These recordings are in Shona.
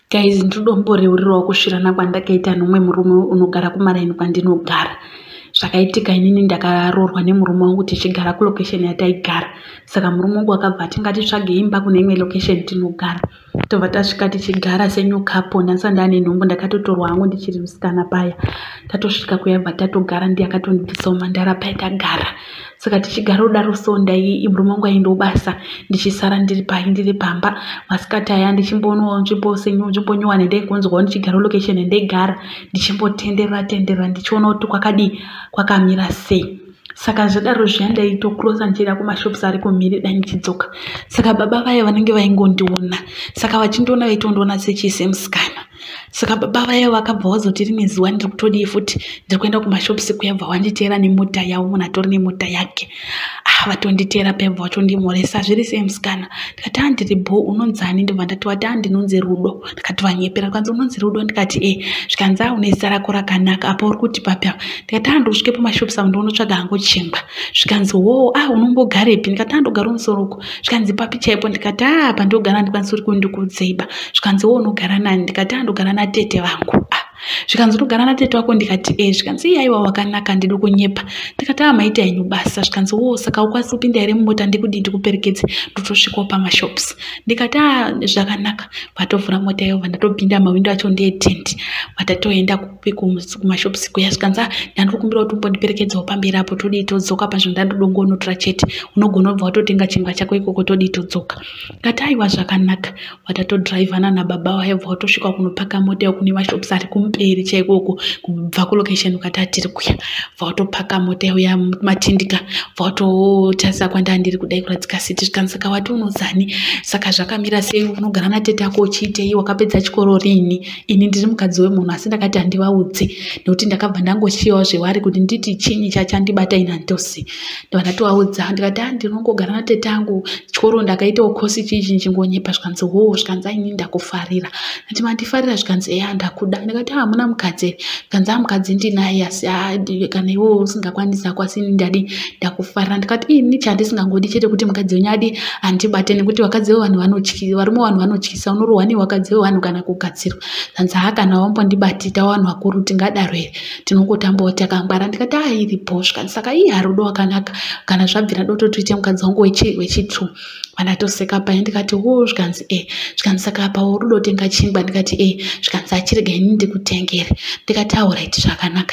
Guys, ndodomboreurirawo kuSvirana kwandakaita neumwe murume unogara kuMaraini kwandinogara. Zvakaitika inini ndakaroorwa nemurume wangu tichigara kulocation yataigara. Saka murume wangu akabva tingati imba kune imwe location tinogara. Tobva tasvika tichigara senyukapo. Nhasi ndane nhumbu ndakatotorwa hangu ndichiri musikana paya. Tatosvika kuyabva tatogara ndiye akatondidzisawo mandara paya tagara. Saka tichigara kudaro so murume wangu aendawo basa ndichisara ndiri pamba. Masikati aya ndichimboonawo nzvimbo nyowani ndaigonzwawo ndichigara location yandaigara ndichimbotenderera ndichiona kuti kwakamira sei. Saka zvadaro zviya ndaitokurosa ndichienda kumashopusi ari kumhiri dai ndichidzoka. Saka baba vaya vanenge vaingondiona. Saka vachindiona vaitondiona sechisemusikana. Saka baba vaya vakabva vazoti rimwe zuva ndiri kutodii futi ndiri kuenda kumashopusi kuyabva wanditeera nemota yavo, munhu atori nemota yake. Vatonditeera payabva vachondimhoresa zviri semusikana. Ndikati ndiri bho, unonzani? Ndibva ndati wati ndinonzi Rudo. Ndikati vanyepera ndikanzi unonzi Rudo? Ndikati zvikanzi une zita rako rakanaka, apa uri kuti papi apa? Ndikati ndosvike pamashopusi avo ndoonotsvaga hangu chingwa. Zvikanzi unombogarepi? Ndikati ndogara musoroko. Zvikanzi papi chaipo? Ndikati apa ndogara ndikwanisa uri kundikudzeiba. Zvikanzi unogara nani? Ndikati ndogara natete vangu. Zvikanzi unogara natete wako? Ndikati zvikanzi aiwa wakanaka ndiri kunyepa. Ndikati maita henyu basa. Zvikanzi saka ukwanisa kupinda here mumota ndikudi ndikuperekedze ndotosvikawo pamashopusi. Ndikati zvakanaka. Vatovhura mota iyo vandatopinda mawindo acho ndeetendi. Vatatoenda kumashopusi kuya. Zvikanzi ndandikumbira kuti umbondiperekedzawo pamberi apo todii todzoka panzvimbo ndandodongonotora chete. Unogona kubva watotenga chingwa chako ikoko todii todzoka. Ndikati aiwa zvakanaka. Vatatodhiraivhana nababa vayo vatosvika kunopaka mota iyo kune mashopusi ari kumberi chaikoko kubva kulocation ukati tiri kuya. Vatopaka mota iyo yamatindika. Vatotarisa kwandandiri kudai kuradzika siti. Zvikanzi saka wati unozani? Saka zvakamira sei? Unogara natete ako uchiitei? Wakapedza chikoro rini? Ini ndiri mukadzi wemunhu asi ndakati handivaudzi nekuti ndakabva ndangoshiyawo zvevari kuti nditi chinyi chachandibata ina ndosi. Ndobva ndatovaudza ndikati ndinongogara natete angu, chikoro ndakaitawo kosi chizhinji ngonyepa. Zvikanzi zvikanzi ini ndakufarira. Ndati mandifarira? Zvikanzi ndakuda. Ndikati hamuna mukadzi? Zvikanzi mukadzi ndinaye asi kana iwewe usingakwanisi kwasi ndakufarira. Ndikati ini chandisingangodi chete kuti mukadzi wenyu andibate nekuti vakadzi vevanhu vanotyisa, varume vanhu vanotyisa, unorohwa nevakadzi vevanhu kana kugadzirwa. Zvanzi kana wambondibatita vanhu vakuru tingadaro here, tinongotambawo takangwara. Ndikati iripo. Zvikanzi saka Rudo wakanaka, kana zvabvira dototoite mukadzi wangu wechitu. Vandatoseka paya. Ndikati zvikanzi zvikanzi saka apa Rudo tenga chingwa? Ndikati zvikanzi achirega ini ndikutengere. Ndikati alright zvakanaka.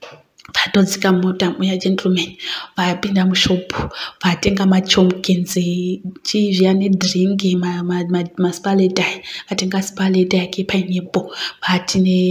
Vatodzika mota muya gentleman, vapinda mushopu, vatenga machomkins chizviya nedringi, maspaleta, vatenga spaleta yake pineapple, vatine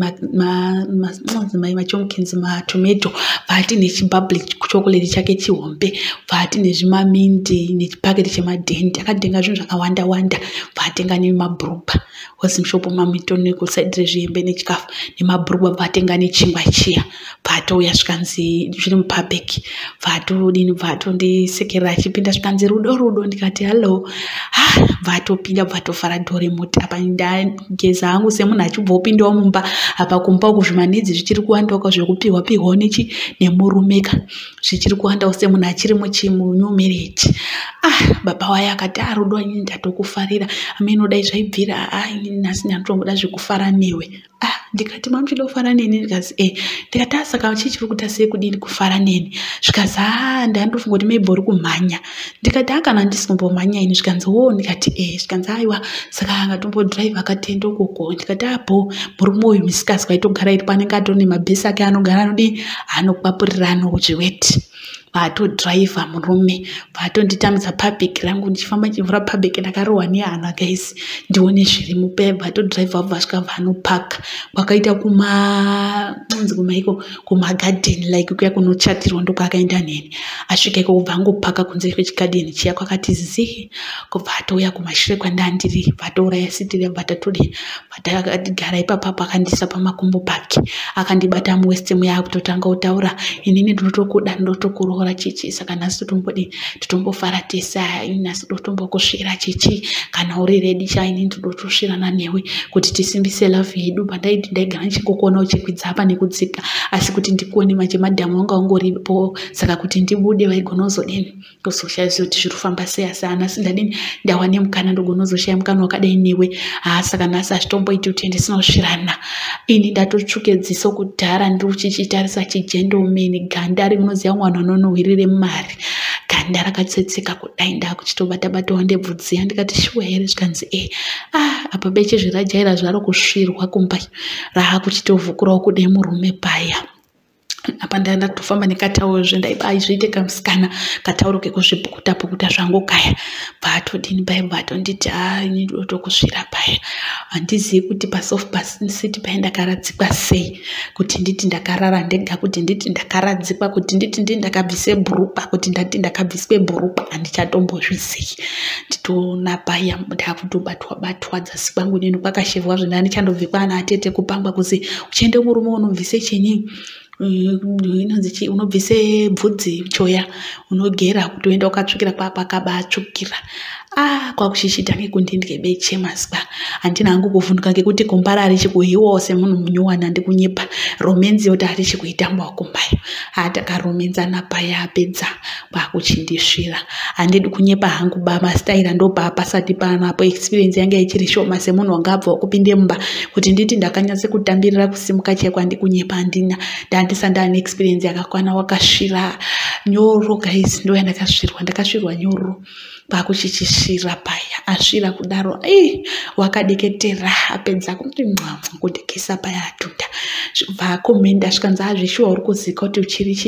machomkins, matomato, vatine chibabli chocolate chake chihombe, vatine zvimamindi nechipaketi chemadendi. Akatenga zvinhu zvakawanda wanda. Vatenga nemabhurubha wasi mushopu mamitoni kusaidire zvihembe nechikafu nemabhurubha. Vatenga nechingwa chiya. Vatouya zvikanzi zviri mupabheki. Vatondisekerera achipinda zvikanzi Rudo. Ndikati hello. Vatopinda vatofara dhore mota. Apa ndageza hangu semunhu achibva opindawo mumba. Apa kumba uku zvimanidzi zvichiri kuwandawo zvekupiwawo nemurumeka. Zvichiri kuwandawo semunhu achiri muchimu marriage. Baba waye akati Rudo ini ndatokufarira. Ameno dai zvaibvira nhasi ndandoda zvekufara newe. Ndikati mamuchida kufara neni? Ndikazi ndikati saka chichiri kuita sei kudini kufara neni? Zvikazi ndandofunga kuti maybe uri kumhanya. Ndikati kana ndisimbomhanya ini? Zvikanzi ndikati zvikanzi aiwa saka angatombodhiraivha akatenda ukoko. Ndikati murume uyu misikazwa aitogara iri panenge atori nemabhesi ake anogara anokwapurira anozviweti. Vatodhiraivha murume, vatonditambidza pabheki rangu ndichifamba chivhura pabheki. Ndakarohwa nehana guys ndione zviri mupaya. Vatodhiraivha vasvika vanopaka kwakaita kumagadheni like kuya kunochatirwa ndokwakaenda neni. Asvika iko kubva angopaka kunze kwechigadheni chiya kwakati zizi. Kubva atouya kumashure kwandandiri. Vatouraya sitiri vatatodi. Vatakagara ipapo akandisa pamakumbo pake. Akandibata muwesti muya kutotanga kutaura. Inini ndinotokuda, ndinotokuroora. kunyora chichi, saka nhasi totombofaratisa nhasi totombokusvira chichi, kana uri redi chaini totosvirana newe kuti tisimbise lavhu yedu. Pandaiti ndaigara ndichingokona uchikwidza apa nekudzika, asi kuti ndikuone manje madhamu wanga ungoripo, saka kuti ndibude vaigona kuzodini kuzoshayiwa kuti zviri kufamba sei. Asi nhasi ndadini ndawane mukana ndogona kuzoshaya mukana wakadai newe. Saka nhasi hazvitomboiti kuti ndinosvirana. Ini ndatotsvuke dziso kudhara ndiri kuchichitarisa chijendomeni, ganda rimunoziva mwana unonowirire mari, ganda rakatsetseka kudai ndakuchitobata-batawo ndebvudzi ndikati shuwa here, zvikanzi apa beche zvirajaira zvaro kusvirwa kumba raakuchitovhukurawo kudai murume paya. Apa ndatofamba nekatauro ndaibazviite kamusikana katauro kekuzvipukuta-pukuta zvangu kaya. Vatodini pai vatonditi ini ndotokusvira paya. Handizivi kuti pasofa siti pai ndakaradzikwa sei, kuti nditi ndakarara ndega, kuti nditi ndakaradzikwa, kuti nditi ndakabvise bhurukwa, kuti ndati ndakabviswe bhurukwa, handichatombozvizivi. Nditoona paya ndakutobatwa-batwa dzasi kwangu neno kwakashevwa zvandichandobve kwana atete kupangwa kuzi uchiende murume unobvise chinyi, inonzi unobvise bvudzi choya, unogera kuti uenda ukatsvukira kwakabatsvukira. Kwakushishita ngekundindike beche mazwa. Handina hangu kuvhunduka ngekuti gomba rarichikuhiwawo semunhu munyuwana ndikunyepa. Romenzi yoti harichikuitambawo kumbayo. Takaromenzana paya apedza kwakuchindisvira. Handidi kunyepa hangu mastaira ndopapasati panapo experience yanga ichiri shoma semunhu wanga abvawo kupinde mumba kuti nditi ndakanyatse kutambirira kusimuka chai kwandikunyepa handina. Ndandisa ndane experience yakakwana wakasvira nyoro guys, ndo yandakasvirwa, ndakasvirwa nyoro. Kwakuchichisvira paya, asvira kudaro wakadeketera apedza kuti kudekesa paya atunda. Vakomenda zvikanzi zvishuwa uri kuzika kuti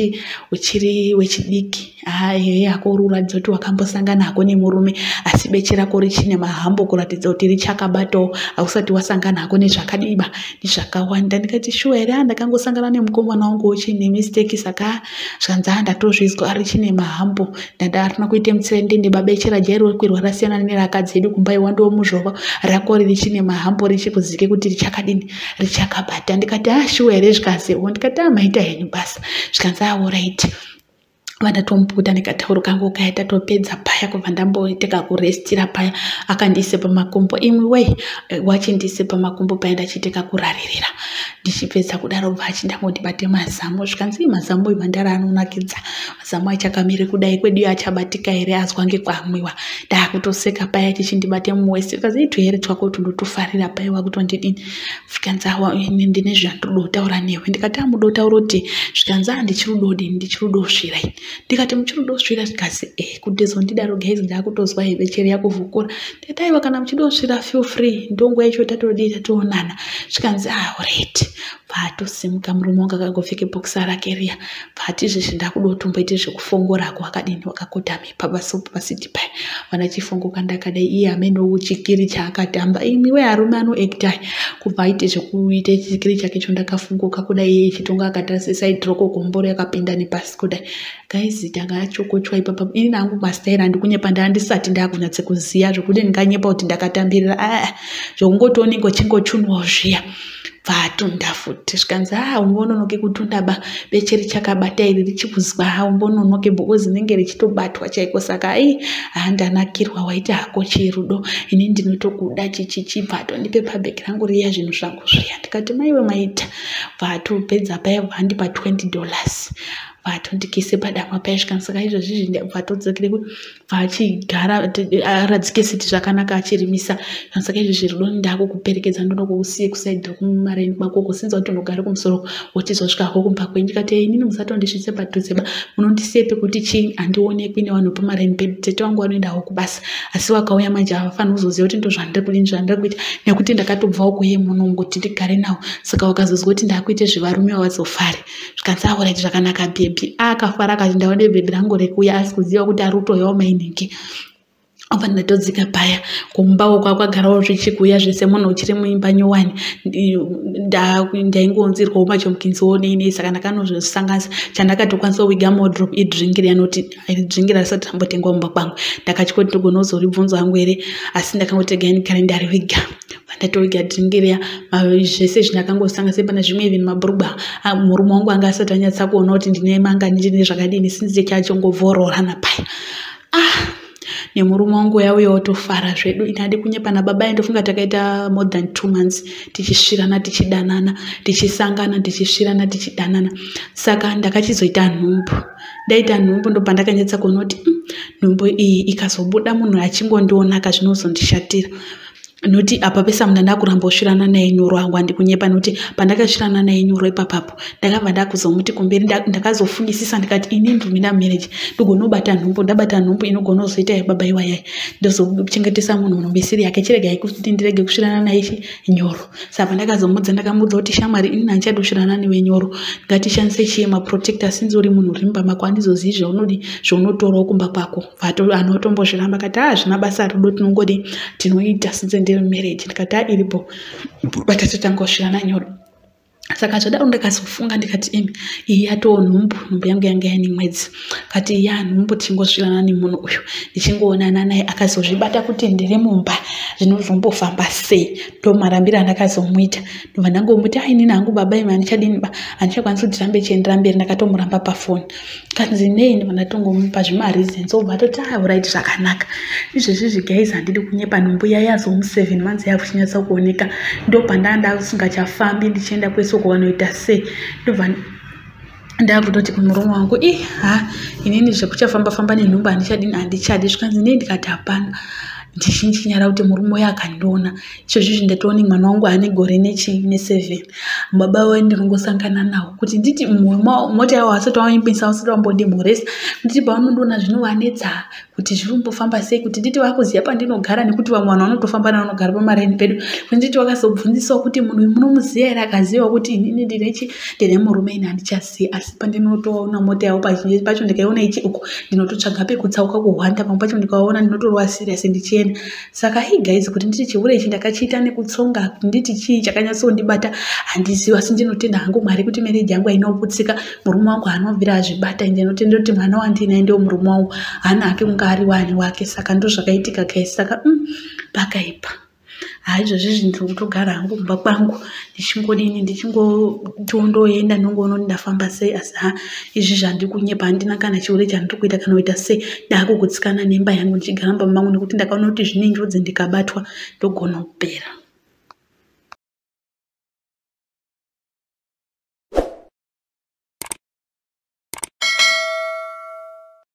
uchiri wechidiki. Yako uratidza kuti wakambosangana hako nemurume asi beche rako richine mahambo kuratidza kuti richakabatawo ausati wasangana hako nezvakadiba nezvakawanda. Ndikati shuwa here, ndakangosangana nemukomana wangu uchine mistake, saka zvikanzi ndatozvizwa richine mahambo. Ndarina kuite mutsirendende babeche rajairo kwirwa rasiyana nerakadzi edu kumba iwandowo muzhova rako richine mahambo richikuzike kuti richakadini richakabata. Ndikati shuwa here zvikaziwo, ndikati maita henyu basa. Zvikanzi alright. Vandatombuda nekatauro kangu kaya tatopedza paya kubva ndamboiteka kurestira paya. Akandiise pamakumbo, imwe wei wachindise pamakumbo paya ndachiteka kuraririra. Ndichipedza kudaro vachindangoti bate mazamo. Zvikanzi mazamo imhandara anonakidza. Mazamo achakamire kudai kwedu achabatika here, azwa ngekwamwiwa. Ndakutoseka paya chichindibate muwese. Zvikanzi itu here twako tundotofarira paya wakutondidini. Zvikanzi ndine zvandotaura newe. Ndikati mudotaura kuti zvikanzi ndichirudodini, ndichirudosvira. Ndikati muchirudosvira, zvikanzi kutizondidaro guys ndakutozwa beche yakuvhukura. Ndikati aiwa kana muchidosvira feel free, ndongo yacho tatodii tatoonana. Zvikanzi alright. Vatosimuka murume wanga akangopfeke bhokisi rake riya. Vati zvizvi ndakudotomboite zvekufongorako wakadini wakakotame papasopa pasiti paya. Vanachifongoka ndakadai iye ameno chikiri chaakatamba. Imiwe arume anoacta kubva aite zvekuite chikiri chake cho. Ndakafunguka kudai iye chitonga akatarisa side roko gomboro yakapinda nepasi kudai. Guys tanga achokochwa ipapa. Ini nangu mastaira andikunyepa ndandisati ndakunyatse kuziya zvokuti ndinganyepa kuti ndakatambirira. Zvokungotoona ngochingochunwawo zviya. Vatunda futi. Zvikanzi umbononoke kutunda beche richakabata iri richikuzwa umbononoke bhokozi rinenge richitobatwa chaiko. Saka ndanakirwa waita hako chirudo. Ini ndinotokuda chichichi. Vatondipe pabheki rangu riya zvinhu zvangu zviya. Ndikati maiwe maita. Vatopedza paya vandipa $20. Vatondikise padama paya. Zvikanzi saka izvozvi vatodzokere kuti vachigara aradzike siti zvakanaka achirimisa. Saka izvozvi rudo ndakukuperekedza ndonokusiye kusaidhi rekumaraini kwako kusinza kuti unogara kumusoro wochizosvika hako kumba kwenyu. Ndikati inini musatondisvitse padhuze munondisiye pekuti chii handionekwi nevanhu pamaraini pedu. Tete wangu vanoendawo kubasa asi wakauya manje havafaniri kuzoziva kuti ndozvandiri kuita nekuti ndakatobvawo kuye muno ngoti ndigare nawo. Saka wakazozwa kuti ndakuite zvevarume wavazofare. Zvikanzi alright zvakanaka baby. Akafara akati ndaone bhebhi rangu rekuya asi kuziva kuti ari kutoyawo mainhingi. Obva ndatodzika paya kumbawo kwakagarawo zvichikuya zvese munhu uchiri muimba nyowani ndaingonzirwawo machomukinziwo nei saka ndakanozvisanganisa chandakatokwanisa kuviga modrop idhiringiri anoti idhiringiri risati rambotengwa mumba kwangu ndakatya kuti ndogona kuzoribvunza hangu here asi ndakangotega ndikare ndariviga vandatoviga dhiringiri zvese zvindakangosanganisa pana zvimwe even mabhurugwa murume wangu anga asati anyatsa kuona kuti ndine manga ndine zvakadini sinzi chachongobvororana paya nemurume wangu yauya otofara zvedu inadi kunyepana baba ndofunga takaita more than 2 months tichisvirana tichidanana tichisangana tichisvirana tichidanana saka ndakachizoita nhumbu ndaita nhumbu ndo pandakanyatsa kuona kuti nhumbu iyi ikazobuda munhu achingondionaka zvinozondishatira noti apa pesa muna ndakurambosvirana naye nyoro wangu andikunyepa noti pandakasvirana naye nyoro ipapapo ndakabva ndakuzomuti kumberi ndakazofungisisa ndikati ini ndumina marriage ndogonobata nhumbu ndabata nhumbu inogona kuzoita yababa iwayai ndozochengetesa munhu unombesiri yake chirega kuti ndirege kusvirana naye nyoro saka ndakazomudza ndakamudza kuti shamwari ini handichadi kusvirana newe nyoro ngatishandise chiyema protector sinzi uri munhu uri mumba mako handizozivi zvaunodi zvaunotorawo kumba kwako anotombozviramba kati zvina basa rido tinongodi tinoita sinze ndiri marriage ndikati iripo batatotangosvirana nyoro saka zvadaro ndakazofunga ndikati iyi yatoo nhumbu yangu yanga yani mwedzi kati ya nhumbu tichingosvirana nemunhu uyu ndichingoonana naye akazozvibata kuti ndiri mumba zvinozombofamba sei ndomarambiro andakazomuita ndobva ndangomuti inini hangu baba imi handichadini handichakwanisi kuti ndirambe chiendera mberi ndakatomuramba pafoni kanzi nei ndobva ndatongomupa zvimareasons obva atoti alright zvakanaka izvezvi zvigaizi handidi kunyepa nhumbu yayazomu 7 months yavo chinyatsa kuoneka ndopandandasingachafambi ndichienda kwese kuwanoita sei ndobva ndakutoti kumurume wangu inini zvekuchafamba nenhumbu handichadi zvikanzi nei ndikati hapana ndichinchinyara kuti murume uyo akandiona izvozvi ndatooni mwana wangu ane gore ne7 baba we ndinongosangana nawo kuti nditi mota yawo asati waimbisa usati wambodimhoresa nditi pavanondiona zvinovanetsa kuti zvirimbofamba sei kuti nditi vakuziva pandinogara nekuti vamwe vanhu vanotofamba navanogara pamaraini pedu kuti nditi vakazobvunzisawo kuti munhu uyu munomuziva here akaziva kuti inini ndine murume ini handichazivi asi pandinotoona mota yawo pazhinji pacho ndikaiona ichiuko ndinototsvaga pekutsauka kuhwanda pamwe pacho ndikaona ndinotorwa serious ndichienda saka guys kuti nditi chiure ichi ndakachiita nekutsonga kuti nditi chii chakanyatsondibata handizivi asi ndinotenda hangu Mwari kuti marriage yangu haina kuputsika murume wangu haanobvira azvibata ende ndinotenda kuti mwana wandinaye ndiwo murume wangu hana hake kunga ari wani wake saka ndozvakaitika guys saka pakaipa izvozvi ndiri kutogara hangu kumba kwangu ndichingodini ndichingotondoenda nongoona ndafamba sei asi izvi zvandiri kunyepa handina kana chiure chandiri kuita kana kuita sei ndakugutsikana nemba yangu ndichigara mumba mangu nekuti ndakaona kuti zvine njodzi ndikabatwa ndogona kupera.